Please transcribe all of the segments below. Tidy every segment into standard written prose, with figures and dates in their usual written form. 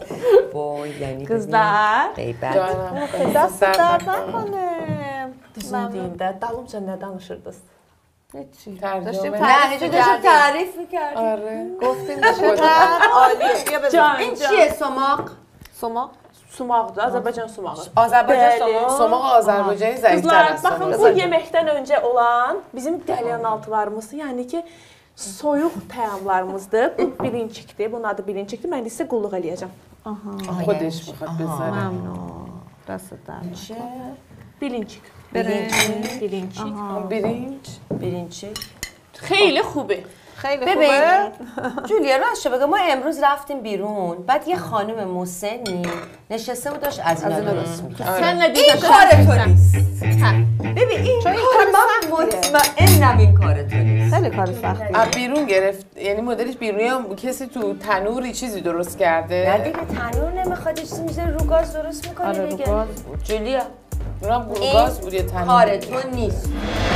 وای یعنی Qızlar, غیبت dast nکنه. Bizim dində dalımca nə danışırdınız? ترجمه نه هیچ داشتم تعریف میکردیم آره گفتیم چقدر عالیه. این چیه سماق؟ Sumaq? Sumaqdır, Azərbaycan sumağı. Azərbaycan somağı Somaq Azərbaycanı zəiflər Qızlar, aslında. baxın bu yeməkdən öncə olan bizim qəlyanaltılarımız, yəni ki, soyuq təamlarımızdır. Bu bilinçikdir, bunun adı bilinçikdir. Mən isə qulluq eləyəcəm. خودش میخواد بذاره ممنون دست در چه؟ Bilinçik. Bilinçik. برنج birinci Xeyli خوبه. خیلی ببین خوبه جولیا راست بگم ما امروز رفتیم بیرون بعد یه خانم مسنی نشسته بود داشت از اینا درست می‌کرد Sən nə این deyirsən? کار تو نیست ببین این چون این کار کار من سختیه. مطمئنم این کار تو نیست خیلی کار سختیه از بیرون گرفت یعنی مدلش بیرونی هم کسی تو تنوری چیزی درست نه کرده دیگه تنور نمیخواد یه چیزی میذاره رو گاز درست میکنه آره، رو دیگه گاز. جولیا اونم گاز بود یه تنور کار تو نیست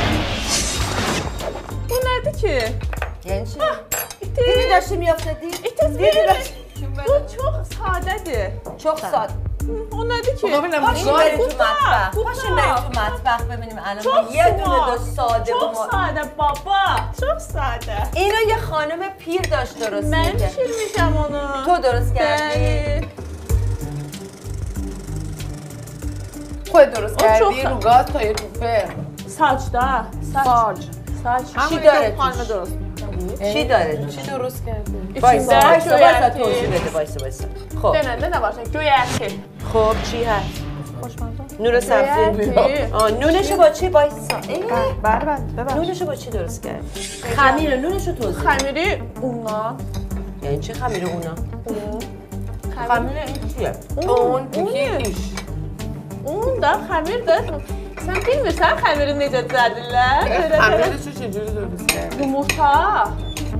Bu nədir ki? یعنی چی؟ دیدی داشتی میافتادی؟ Bu çox sadədir. çok ساده O nədir ki? ببینم باشیم گاز بریم تو مطبخ باشیم بریم تو مطبخ ببینیم الان ما یه دونه داشت ساده Çox بود sadə baba. Çox sadə. اینو یه خانم پیر داشت درست Mən می‌کرد. pişirmişəm onu. تو درست کردی؟ Bəli. خود درست اون کردی چون رو گاز تا یه تو فرم Sacda. Sac. Sac. چی داره خانم توش؟ درست چی داره توش؟ چی درست کردی؟ وایسا İçində وایسا göy وایسا əti. توضیح بده وایسا خب Denəndə nə var? Göy əti. خب چی هست؟ خوشمزه نور سبزی əti. آه نونشو با چی وایسا بله بله ببخش نونشو با چی درست کرد؟ خمیر نونشو توضیح بده. Xəmiri unla. یعنی چی خمیر اونا؟ Xəmir. خمیر این چیه؟ اون یکی ایش Un da, xəmir də. Sən bilmirsən xəmiri necə düzəldirlər? خمیرش رو چجوری درست کردی؟ Yumurta.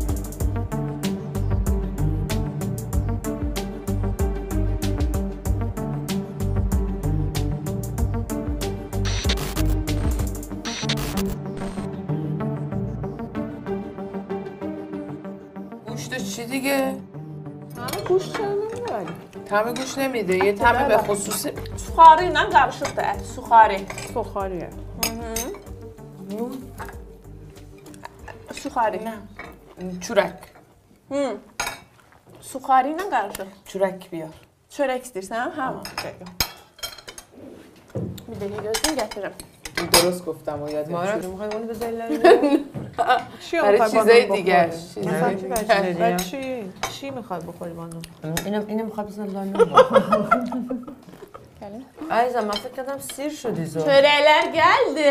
گوشتش چی دیگه؟ Quş çəmir. طعم گوش نمیده یه طعم به خصوص Suxarı ilə qarışıqdır ət, suxarı. سخاریه Suxarı. نه چورک Suxarı ilə qarışıq. چورک بیار Çörək istəyirsən? Hə. Bir dəqiqə gözləyim gətirirəm. درست گفتم و یادم مارا شد میخوای اونو بذاری چی برای میخوای چیزای بانو دیگه بخوری؟ چی میخوای بخوری بانو؟ اینو میخوای بزن لانه عزیزم من فکر کردم سیر شدی زور Çörəklər gəldi.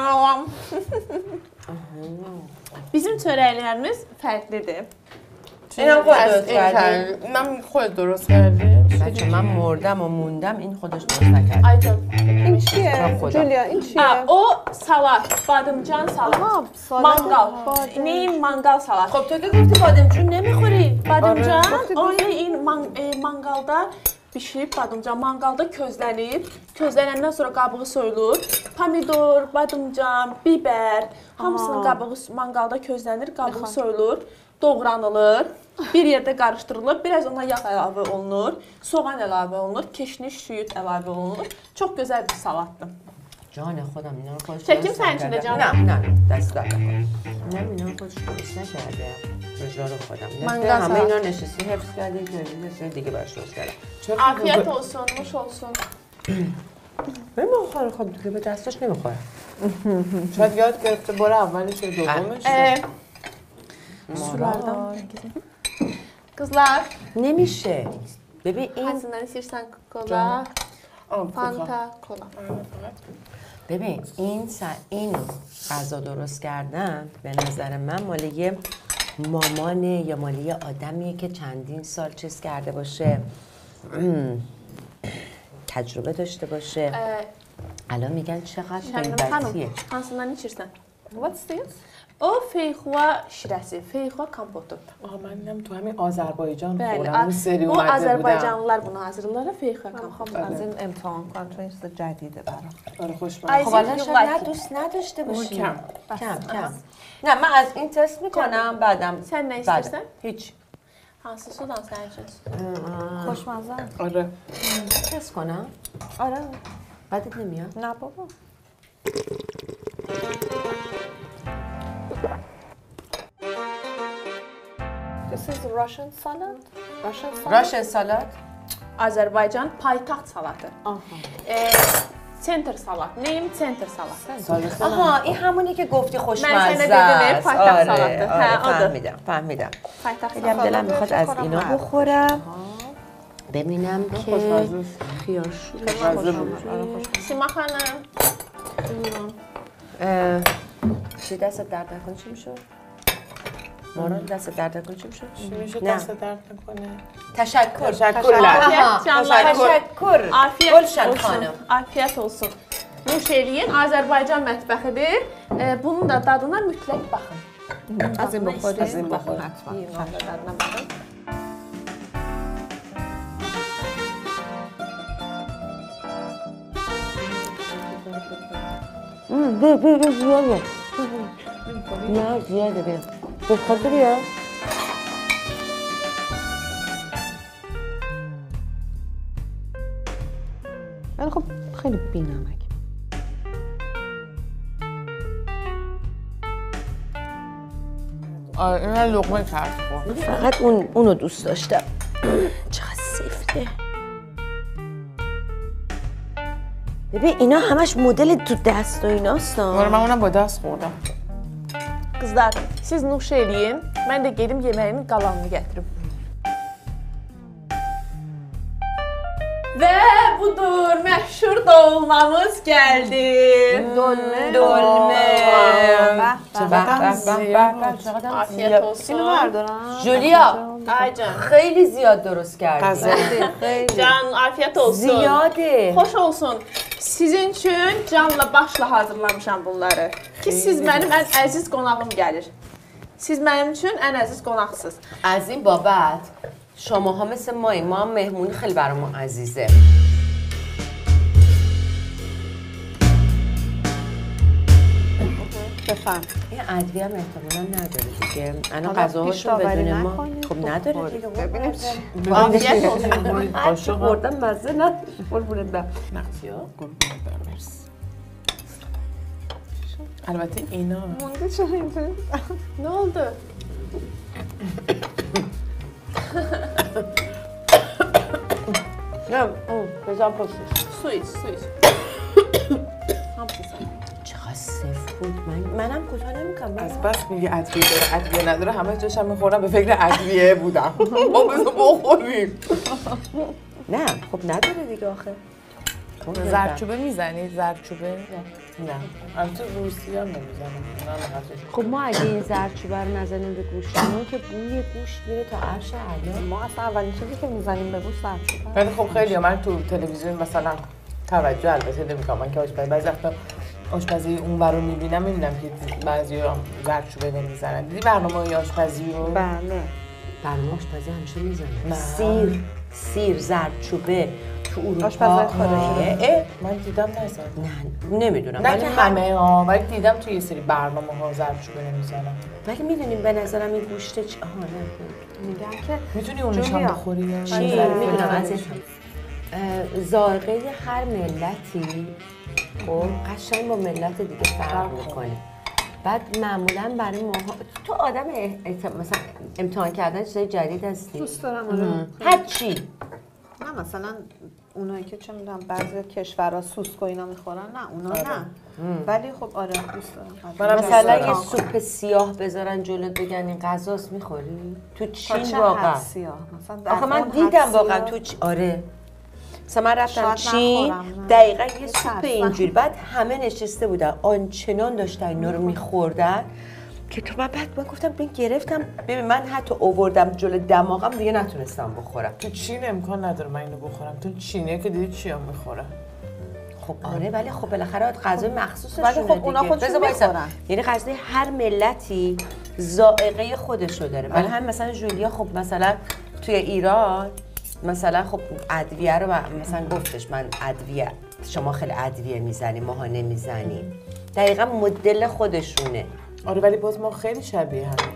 Bizim çörəklərimiz fərqlidir. اینم خود از درست این کردی من خود درست کردی بچه من مردم و موندم این خودش درست نکرد Aycan. این چیه؟ خدا. جولیا این چیه؟ O salat, badımcan salat. آها Mangal. Neyin mangal salat? خب تو که گفتی بادمجون نمیخوری Badımcan, Çok onu mangalda bişirib, badımcan mangalda közlənib. Közlənəndən sonra qabığı soyulur. Pomidor, badımcan, biber, hamısının qabığı mangalda közlənir, qabığı soyulur, doğranılır. Bir yerdə qarışdırılır, biraz ona yağ əlavə olunur, soğan əlavə olunur, keşniş, şüyüd əlavə olunur. Çox gözəl bir salatdır. جان خودم اینا رو خودش چکیم درست سنجونه نکرده. جانم. نه دست در نکن نه اینا رو خودش درست نکرده رجال خودم من نفته همه گازم. اینا نشستی حفظ کردی که دیگه برش درست کردم Afiyet olsun, nuş olsun. من بخوره خب دیگه به دستش نمیخوره شاید یاد گرفته بار اولش یا دومش Sulardan. Qızlar, نمیشه ببین این hansından istəyirsən kola, fanta, kola. ببین این غذا درست کردن به نظر من مال یه مامانه یا مال یه آدمیه که چندین سال چیز کرده باشه تجربه داشته باشه الان میگن چقدر Şəmnəm xanım, غیبتیه hansından içirsən? What's this? O feyxuva şirəsi, feyxuva kompotu. منم تو همین آذربایجان Bəli, خوردم اون سری o اومده بودم Azərbaycanlılar bunu hazırlayırlar, feyxuva kompotu. از این امتحان کن چون این چیز جدیده برام آره خوش آی، خب الان you شاید like it. دوست نداشته باشی کم. کم نه من از این تست میکنم بعدم Sən nə istəyirsən? هیچ hansı sudan sənin üçün? خوشمزه. آره. تست کنم؟ آره. بدت نمیاد؟ نه بابا. This is Russian salad. Russian salad. راشن سالاد؟ Azərbaycan paytaxt salatı. Aha. Center salat. Neyim center salat? آها این همونی که گفتی من خوشمزه سنه دیدم، است. پایتخت آره سالاد. آره ها، آده. فهمیدم Paytaxt خیلی هم salatı. دلم میخواد از اینا بخورم ببینم که خوشمزه است. خیارشور Sima xanım. Buyurun. چی دست درد نکنه چی میشد؟ مارال دست درد نکنه چی میشد؟ چی میشه نه. دست درد نکنه؟ تشکر Afiyet canlar. تشکر Afiyet گلشن olsun. خانم Afiyet olsun. Nuş eləyin. Azərbaycan mətbəxidir. Bunun da dadına mütləq baxın. از این بخوری؟ از این بخوری. حتما. Yiyin onun da dadına baxın. بیا زیاده نه زیاده بیا بخاطر بیا ولی خب خیلی بی‌نمک. آره این لقمه کرد خور. فقط اونو دوست داشتم چقدر سفته ببین اینا همش مدل تو دست و ایناست آره من اونم با دست خوردم. Qızlar, siz nuş eləyin. Mən də gedim yeməyin qalanını gətirim. Və budur, məşhur dolmamız gəldi. دلمه Afiyet olsun. اینو بردارم. جولیا Ay can. خیلی زیاد درست کردی غذا. Can, afiyet olsun. زیاده Xoş olsun. Sizin üçün canla başla hazırlamışam bunları. Ki siz mənim ən əziz qonağım gəlir. Siz mənim üçün ən əziz qonaqsınız. از این بابت شماها مثل ما هم مهمونی خیلی برامون عزیزه بفهم. این ادویه هم احتمالا نداره دیگه الان حالا غذاهاشون پیش بدون داوری ما نکنید. خب نداره دیگه ببینیم چی. Afiyet olsun. هرچی خوردم مزه نداره قربونت برم البته اینا مونده چرا اینطوری؟ Nə oldu? نه بزن پسش Su iç, su iç. Hamısı sən. چقدر صفر بود منم کوتاه نمیکنم از بس میگه ادویه داره ادویه نداره همه جاشم میخورم به فکر ادویه بودم ما بزن بخوریم نه خب نداره دیگه آخه زردچوبه میزنید زردچوبه؟ نه البته روسی هم نمیزنم خب ما اگه این زردچوبه رو نزنیم به گوشتمون که بوی گوشت میره تا عرش اعلا ما اصلا اولین چیزی که میزنیم به گوش زردچوبه. ولی خب خیلی من تو تلویزیون مثلا توجه البته نمیکنم من که آشپزی بعضی وقتا آشپزی اون رو میبینم میبینم که بعضی زردچوبه نمیزنن دیدی برنامه آشپزی رو؟ بله. برنامه آشپزی همیشه میزنه نه. سیر زردچوبه تو اروپا آشپزی خارجی. من دیدم نزن نه نمیدونم نه که همه ها ولی دیدم توی یه سری برنامه ها زردچوبه نمیزنن ولی میدونیم به نظرم این گوشت آها نه میگن که میتونی اونش هم جولیا. بخوری؟ چی؟ میدونم عزیزم ذائقه هر ملتی خب قشنگ با ملت دیگه فرق میکنه بعد معمولا برای ماها تو آدم مثلا امتحان کردن چیزای جدید هستی؟ دوست دارم آره. هر چی نه مثلا اونایی که چه میدونم بعضی کشورها سوسکو اینا میخورن نه اونا نه ولی خب آره دوست دارم منم مثلا دوست یه دارم. سوپ سیاه بذارن جلوت بگن این غذاست میخوری؟ تو تا چین چه واقعا حد سیاه مثلا آخه من اون دیدم حد واقعا سیاه. تو آره مثلا من رفتم شاید چین نخورم، نه. دقیقا یه یه سوپ ترسم. اینجوری بعد همه نشسته بودن آنچنان داشتن اینا رو میخوردن که تو من بعد من گفتم ببین گرفتم ببین من حتی آوردم جلو دماغم دیگه نتونستم بخورم تو چین امکان نداره من اینو بخورم تو چینه که دیدی چی هم میخوره خب آره ولی خب بالاخره غذای مخصوصشونه ولی خب اونا دیگه. خودشون بذار وایسا. می‌خورن. یعنی غذای هر ملتی ذائقه خودشو داره ولی هم مثلا جولیا خب مثلا توی ایران مثلا خب ادویه رو مثلا گفتش من ادویه شما خیلی ادویه میزنیم ماها نمیزنیم دقیقا مدل خودشونه آره ولی باز ما خیلی شبیه هم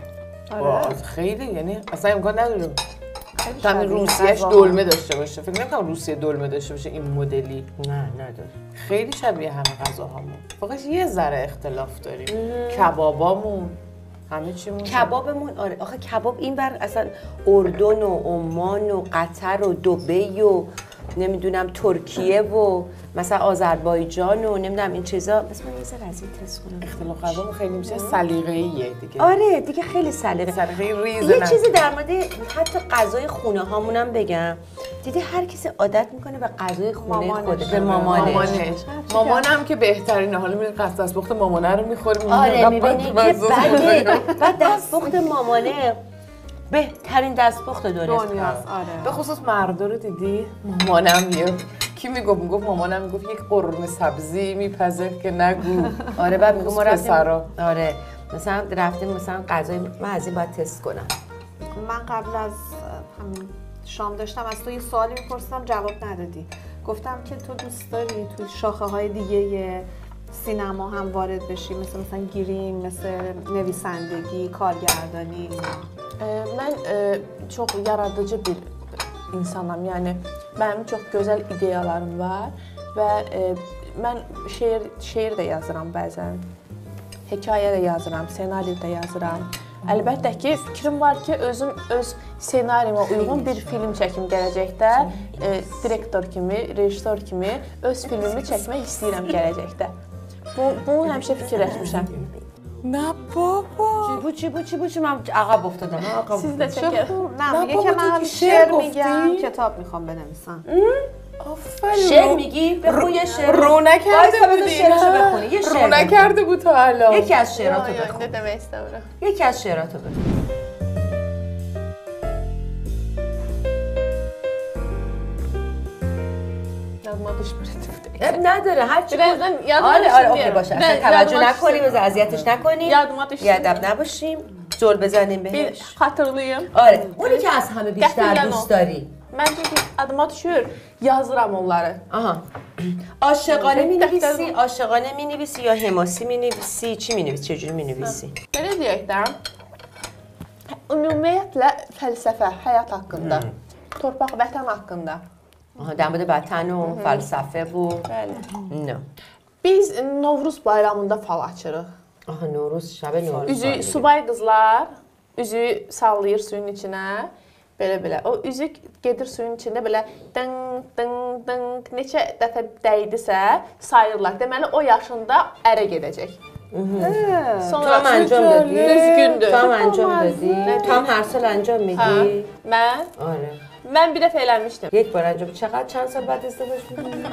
خیلی یعنی اصلا امکان نداره شبیه روسیهش غذاها. دلمه داشته باشه. فکر نمی‌کنم روسیه دلمه داشته باشه این مدلی. نه نداره. خیلی شبیه همه غذاهامون. فقط یه ذره اختلاف داریم. کبابامون همه چیمون کبابمون آره آخه کباب این بر اصلا اردن و عمان و قطر و دبی و نمیدونم ترکیه و مثلا آذربایجان و نمیدونم این چیزا مثلا یه ذره از این تست کنم. اختلاف غذامون خیلی میشه سلیقه‌ایه دیگه. آره دیگه خیلی سلیقه. سلیقه ریز یه چیزی در مورد حتی غذای خونه هامونم بگم. دیدی هر کسی عادت میکنه به غذای خونه خودش به مامانش. مامانم که بهترینه. حالا میره دستپخت مامانه رو میخوریم. آره میبینی که بعد دستپخت مامانه بهترین دستپخت دنیاست. آره. به خصوص مردا رو دیدی؟ مامانم کی میگفت مامانم میگفت یک قرمه سبزی میپزه که نگو. آره بعد میگم ما رفتیم پسرا. آره مثلا رفتیم مثلا غذای من از این باید تست کنم. من قبل از همین شام داشتم از تو یه سوالی میپرسیدم جواب ندادی. گفتم که تو دوست داری تو شاخه های دیگه سینما هم وارد بشی مثلا گیریم مثل نویسندگی kارgerdani. Mən çox yaradıcı bir insanam. Yəni mənim çox gözəl ideyalarım var və mən şeir də yazıram bəzən. Hekayə də yazıram, ssenari də yazıram. Əlbəttə ki, fikrim var ki, özüm öz ssenarimə uyğun bir film çəkim gələcəkdə, direktor kimi, rejissor kimi öz filmimi çəkmək istəyirəm gələcəkdə. Bunu həmişə fikirləşmişəm. نه بابا چی من عقب افتادم. Siz də çəkər. نه میگه که من شعر میگم کتاب میخوام بنویسم. آفرین. شعر میگی؟ بخون یه شعر. رو نکرده بودی. شعرشو بخونی. یه شعر. رو نکرده بود تا الان. یکی از شعراتو بخون. Ne demək istəmirəm. یکی از شعراتو بخون. Yadıma düşmür. اب نداره هر چی Birazdan yadıma آره düşsün اوکی diye. باشه Ben اصلا توجه yadıma نکنیم düşsün. اذیتش نکنیم Yadıma düşsün. بیادب نباشیم زل بزنیم Bir بهش xatırlayım. آره اونی که از همه بیشتر Qəfildən دوست o. داری Mən çünki adıma düşür, yazıram onları. آها عاشقانه می‌نویسی عاشقانه می‌نویسی یا حماسی می‌نویسی چی می‌نویسی چجوری می‌نویسی Belə deyək də, ümumiyyətlə fəlsəfə, həyat haqqında, torpaq, vətən haqqında. آها در مورد وطن و فلسفه و Bəli. نه Biz Novruz bayramında fal açırıq. آها نوروز شب نوروز Üzüyü subay qızlar üzüyü sallayır suyun içinə. Belə. O üzük gedir suyun içində belə dın dın dın neçə dəfə dəydisə sayırlar. Deməli o yaşında ərə gedəcək. Sonra تو هم انجام دادی؟ düzgündür. تو هم انجام دادی؟ تو هم هر سال انجام Hə, میدی؟ mən آره bir dəfə eləmişdim. یک بار انجام چند سال بعد ازدواج می‌کنی؟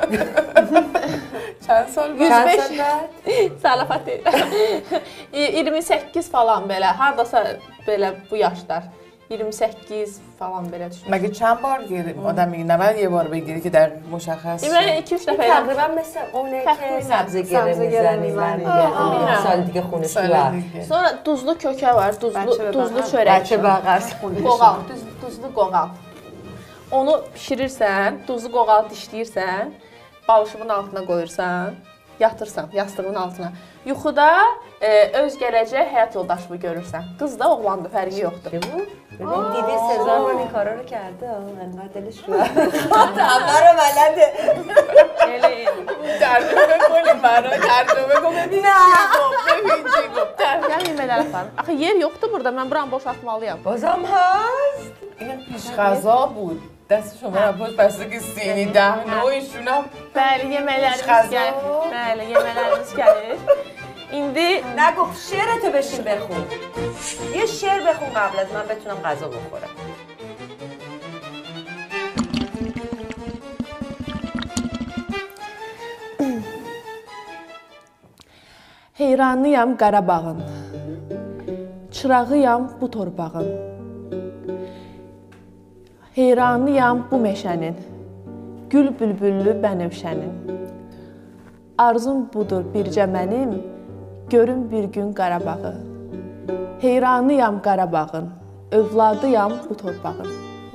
چند سال بود؟ 105 سال بعد؟ Zarafat deyil. 28 falan belə, hardasa belə bu yaşlar. 28 falan belə düşün. مگه چند بار گیریم؟ آدم میگه نباید یه بار بگیری که در مشخص من 2-3 dəfə eləmişdim. تقریبا مثل اونه که سبزه گره میزنی سال دیگه خونه شو Sonra duzlu kökə var, duzlu çörək. بچه بغر Qoğal, duzlu qoğal. Onu bişirirsən, duzlu qoğal dişləyirsən, balışığın altına qoyursan, yatırsan yastığın altına. Yuxuda öz gələcək həyat yoldaşını görürsən. Qız da oğlandır, fərqi yoxdur. دیدی سزار من این کارا رو کرده انقدر دلش رو همه رو بلده ترجمه کنیم برای ترجمه کن ببین چی گفت Gəl yemələr aparım. Axı yer yoxdur burada, mən buranı boşaltmalıyam. بازم هست این پیش غذا بود دست شما رو پشت بسته که سینی دهنه و ایشون هم Bəli, yeməklərimiz Xəzər. gəlir. Bəli, yeməklərimiz gəlir. İndi نگو شعرتو بشین بخون یه شعر بخون قبل از من بتونم غذا بخورم heyranıyam Qarabağın. Çırağıyam bu torpağın. Heyranıyam bu meşənin. Gül bülbüllü bənövşənin. Arzum budur bircə mənim, görüm bir gün Qarabağı. Heyranıyam Qarabağın, övladıyam bu torpağın.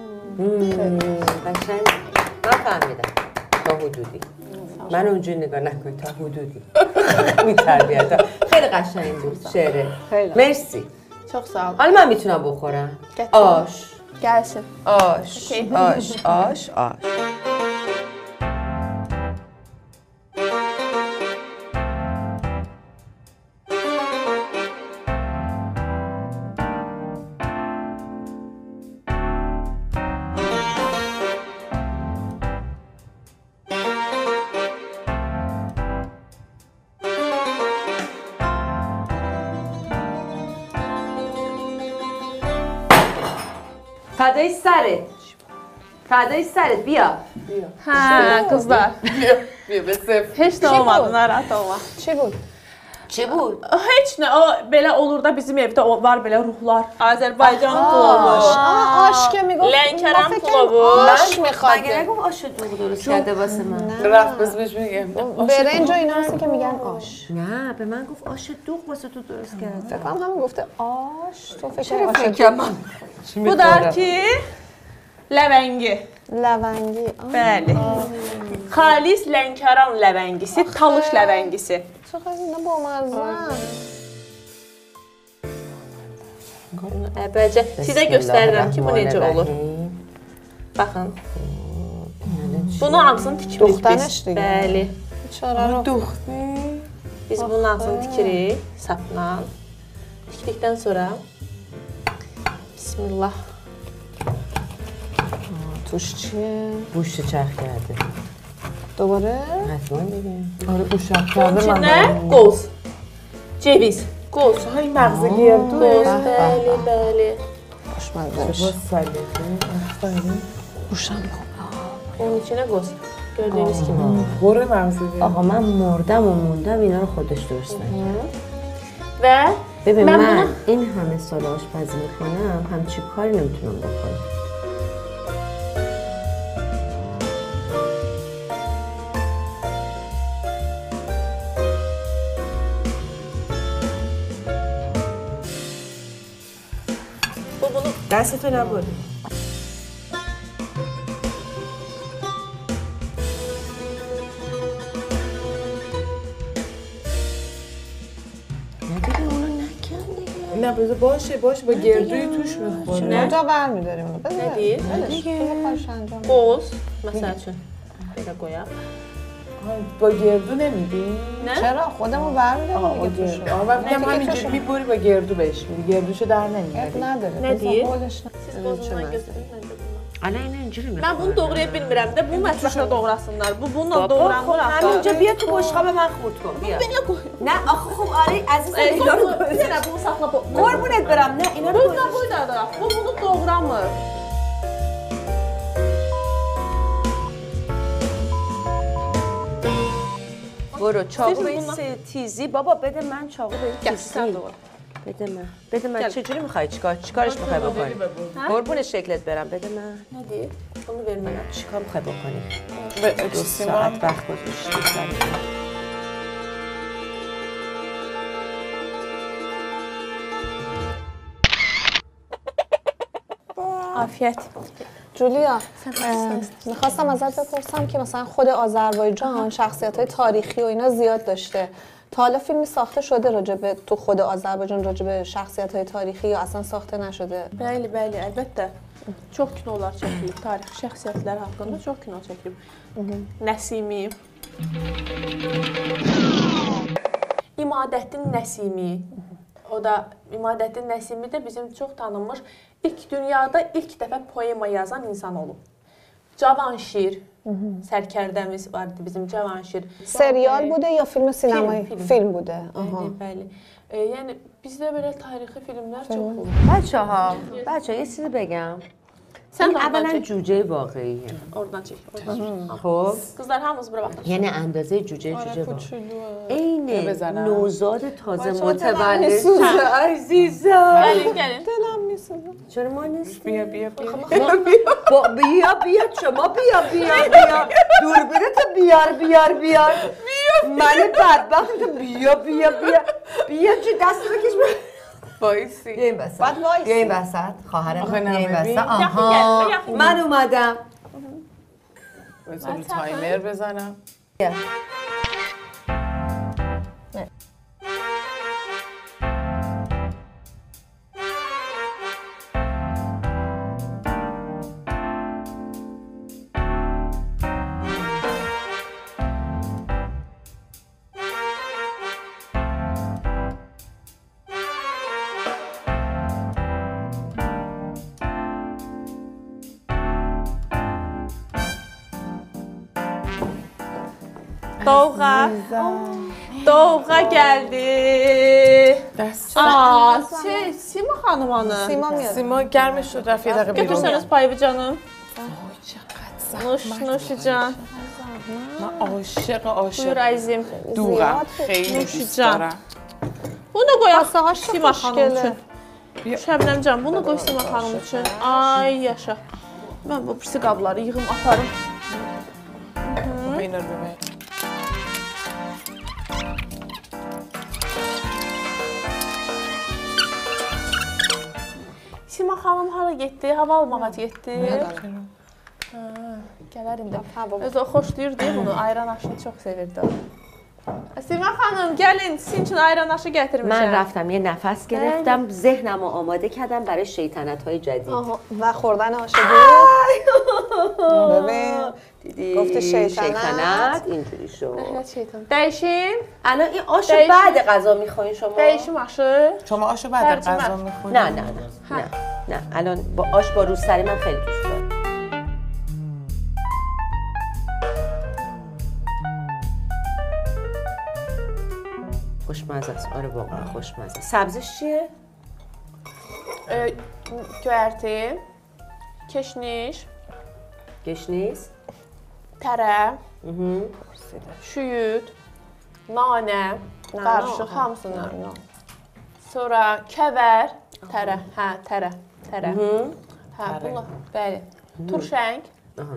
قشنگ من فهمیدم تا حدودی من اونجوری نگاه نکنی تا حدودی میتربیتم خیلی قشنگ بود شعره خیلی. مرسی Çox sağ ol. حالا من میتونم بخورم Gətir. آش Gəlsin. آش Okey. آش آش آش فدای سرت فدای سرت بیا Hə, qızlar. بیا به صفر. Heç nə olmadı, narahat olma. چی بود؟ چه بود؟ Heç nə, o belə olur da bizim evdə o var belə ruhlar. Azərbaycan plovu. آش که میگفت Lənkərəm ما فکر plovu. آش میخواد مگه نگفت آش دوغ درست کرده واسه من رفت بس بهش میگم برنج و اینا هستی که میگن آش نه به من گفت آش دوغ واسه تو درست کرده فکر کنم همون گفته آش تو فکر چرا آش فکر من Bu da ki ləvəngi. لونگی Bəli. Xalis Lənkəran ləvəngisi, Talış ləvəngisi. چقدر اینا بامزه Əvvəlcə sizə göstərirəm ki, bu necə olur. Baxın. Bunun ağzını tikirik Duxdan biz. eşitdik. Bəli. چرا رو Biz bunun ağzını tikirik sapla. Tikdikdən sonra Bismillah. توش چیه؟ بوش چرخ کرده دوباره؟ حتما دیگه آره گوشت Bunun کرده من içində qoz, ceviz, qoz, های مغز گردوه qoz, bəli, bəli. خوشمزه با سلیقه آفرین گوشم Onun içinə qoz. Gördüyünüz kimi. پر مغز گردوه آقا من مردم و موندم اینا رو خودش درست نکرد Və ببین من من bunu- این همه سال آشپزی میکنم همچی کاری نمیتونم بکنم bunu دستتو نبری نه دیگه اونو نکن دیگه نه بذار باشه با گردوی توش میخوره کجا برمیداریم اونو؟ بذار Nə deyir? بذار کارش انجام بده. qoz, məsəl üçün. Belə qoyaq. با گردو نمیدی؟ Nə? چرا خودمو برمیداریم آها با دیگه توشو. گردو آها من میگم دیگه همینجوری توشو. میبری با گردو بهش میدی گردوشو در عیب نمیاری نداره نه بذار دیگه؟ خودش نه. Siz qozundan götürün, mən də bundan. الان اینو اینجوری Mən میخورم bunu doğraya bilmirəm də, bu mətbəxdə doğrasınlar. Bu bununla بابا doğranmır خب axı. همینجا بیا تو بشقاب من خورد کن بیا Belə qoy. نه آخه خب آره عزیزم اینا رو Bir dənə bunu saxla. قربونت برم نه اینا رو Burada bu da. Bu bunu doğramır. برو چاقو سیرین به این بونا. تیزی بابا بده من چاقو به این Gəl تیزی sən doğra. بده من گل. چجوری میخوای چیکارش میخوای بکنی قربون شکلت برم بده من Nə deyir? Bunu vermələm. چیکار میخوای بکنی به 2 اکستریم ساعت وقت گذاشتی سر Afiyət. جولیا میخواستم ازت بپرسم که مثلا خود آذربایجان شخصیت‌های تاریخی و اینا زیاد داشته تا حالا فیلمی ساخته شده راجبه تو خود آذربایجان راجبه شخصیت‌های تاریخی یا اصلا ساخته نشده Bəli, bəli, əlbəttə. Çox kinolar çəkilib, tarixi şəxsiyyətlər haqqında çox kino çəkilib. Nəsimi, İmadəddin Nəsimi, o da İmadəddin Nəsimi də bizim çox tanınmış dünyada ilk dəfə poema yazan insan olub. Cavanşir, sərkərdəmiz vardı bizim Cavanşir. سریال بوده یا فیلم سینمایی فیلم. فیلم بوده Bəli, آها. bəli. Yəni bizdə belə tarixi filmlər çox olur. بچه یه چیزی بگم Sən این də oradan اولا çək. جوجه واقعیه Oradan çək. Oradan. خب Qızlar hamımız bura baxın. یعنی اندازه جوجه واقعی عین بزنم. نوزاد تازه بچه‌ها متولد دلم می‌سوزه. عزیزم Gəlin, gəlin. دلم میسوزه چرا ما نیستیم بیا بیا بیا بیا شما بیا دوربینت بیار من بدبخت بیا چه دست بکش بایستی بیا این وسط بعد وایسی. بیا این وسط خواهر آخه من بیا این نه، وسط ببین. آها یخی. من اومدم بذار رو تایمر بزنم بیا. Dovğa. Dovğa gəldi. Aa, Sima xanım hanı. Sima gelmiş şu Rafiye bir Götürseniz payı canım. Nuşcan. عاشق Buyur عاشق əzim. دورم خیلی دوست نوشیجان. دارم Bunu qoyaq Masağa Sima xanım üçün. Ya- Şəbnəmcan, bunu qoy Sima xanım üçün. Ay yaşa. Mən bu pisi qabları yığım aparım. اینا رو ببین Sima xanım hara getdi? Hava almağa getdi. Gələr indi. Özü o xoşlayır deyə bunu, ayran aşını çox sevirdi. Sima xanım, gəlin, sizin üçün ayran aşı gətirmişəm. من رفتم یه نفس گرفتم ذهنم رو آماده کردم برای شیطنت های جدید و خوردن آشگی ببین دیدی گفته شیطنت. شیطنت اینجوری شد Ləhət şeytan. Dəyişim. الان این آش دقیقاً. بعد غذا میخواین شما Dəyişim aşı. شما آشو بعد ترجمه. غذا میخورید؟ نه نه نه نه نه الان با آش با روسری من خیلی دوست دارم خوشمزه است آره واقعا خوشمزه سبزش چیه Göyərti, keşniş, گشنیز tərə, şüyüd, nanə, qarışıq hamısını. Sonra kəvər, tərə, hə, tərə. Hə, bunu, bəli. Turşəng, آها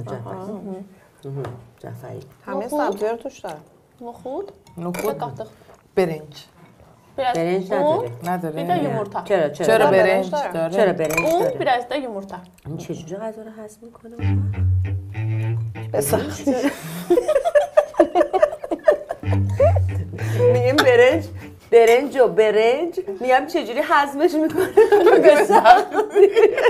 جعفری همه سبزی رو توش داره noxud, نخود qatıq. برنج Biraz برنج un, نداره نداره؟ bir də yumurta. چرا چرا چرا برنج داره؟ داره؟ چرا برنج Un, داره biraz da yumurta. این چجوری غذا رو هضم میکنه به سختی میگیم برنج و برنج میگم چجوری هضمش میکنه به سختی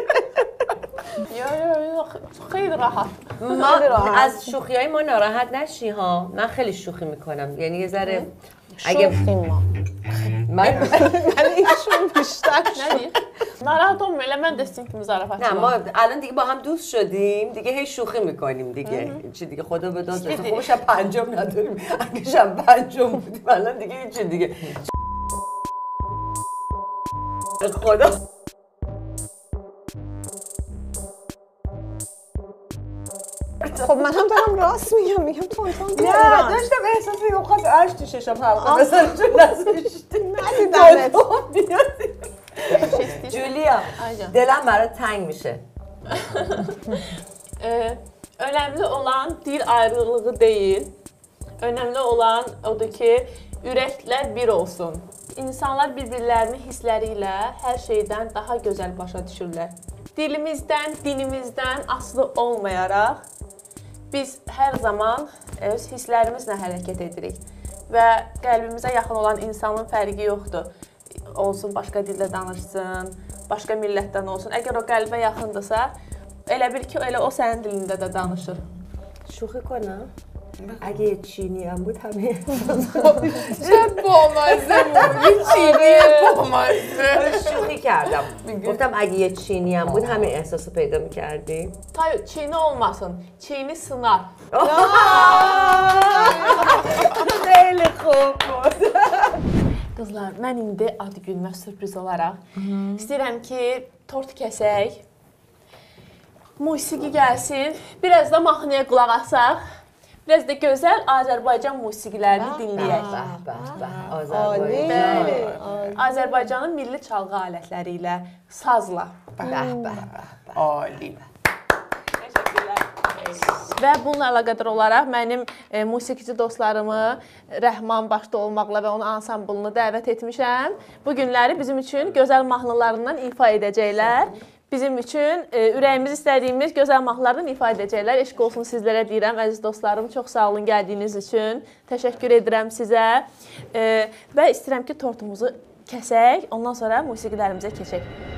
Yo, خیلی راحت. ما از شوخی های ما ناراحت نشی ها من خیلی شوخی میکنم یعنی یه ذره اگه شوخیم ما من ایشون بیشتر Nədir? Narahat olma, elə mən də sizin kimi zarafatçı نه ما الان دیگه با هم دوست شدیم دیگه هی شوخی میکنیم دیگه چی دیگه خدا به داد رسه خوبش هم پنجم نداریم اگه شب پنجم بودیم الان دیگه هیچی دیگه خدا خب منم دارم راست میگم تونتون نه بیارم داشتم احساس میگم خواست عرش تو ششم حلقه مثلا چون نزدیشتی ندیدمت جولیا Aycan. دلم برای تنگ میشه Önəmli olan dil ayrılığı deyil. Önəmli olan odur ki, ürəklər bir olsun. İnsanlar bir-birlərini hissləri ilə hər şeydən daha gözəl başa düşürlər. Dilimizdən, dinimizdən asılı olmayaraq biz hər zaman öz hisslərimizlə hərəkət edirik və qəlbimizə yaxın olan insanın fərqi yoxdur. Olsun, başqa dildə danışsın, başqa millətdən olsun. Əgər o qəlbə yaxındırsa, elə bil ki, elə o sənin dilində də danışır. شوخی کنم اگه یه چینی هم بود همه چه بامزه بودی چینی بامزه شوخی کردم گفتم اگه یه چینی هم بود همه احساسو پیدا میکردیم Tabii Çini olmasın, Çini sınar. خیلی خوب بود Qızlar, mən indi ad günümə sürpriz olaraq istəyirəm ki, tort kəsək, musiqi gəlsin, biraz da mahnıya qulaq asaq, biraz da gözəl Azərbaycan musiqilərini dinləyək. آذربایجان Azərbaycanın milli çalğı alətləri ilə, sazla. عالی Və bununla əlaqədar olaraq mənim musiqici dostlarımı Rəhman başda olmaqla və onun ansamblını dəvət etmişəm. Bu günləri bizim üçün gözəl mahnılarından ifa edəcəklər. Bizim üçün ürəyimiz istədiyimiz gözəl mahnılardan ifa edəcəklər. Eşq olsun sizlərə deyirəm, əziz dostlarım. Çox sağ olun gəldiyiniz üçün. Təşəkkür edirəm sizə. Və istəyirəm ki, tortumuzu kəsək, ondan sonra musiqilərimizə keçək.